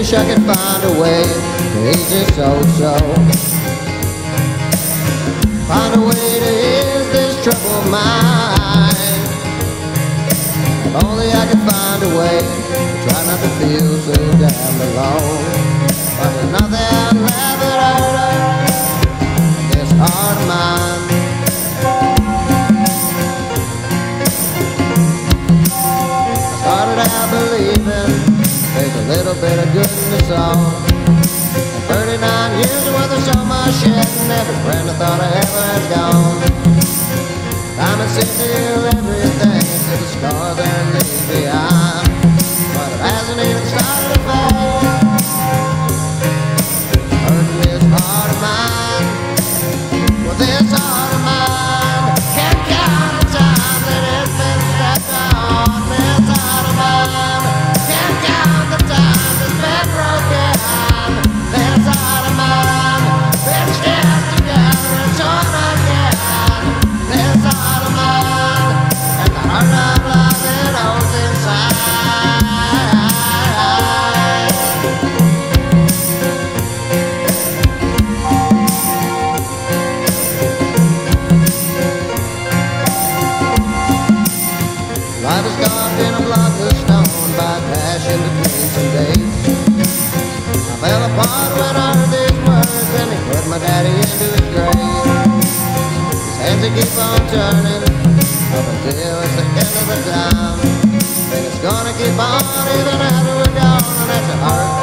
wish I could find a way to ease this so-so. Find a way to ease this troubled mind. If only I could find a way to try not to feel so damn alone. But there's nothing left that I hurt this heart of mine. I started out believing there's a little bit of goodness on. 39 years worth of so much shit, and every friend I thought I ever had gone. Time has seemed to heal everything to the scars that leave behind, but it hasn't even started to fade. Hurting this heart of mine, well, this heart of mine can't count the time that it's been stepped on. This heart of mine can't count the time it's been broken. This heart of mine been stabbed together and torn again. This heart of mine and the heart of love it holds inside. Life is carved in a block of stone by passion between some days. I fell apart when I heard these words, and he put my daddy into his grave. His hands they keep on turning up until it's the end of the time. And it's gonna keep on even after we're gone, and that's a hard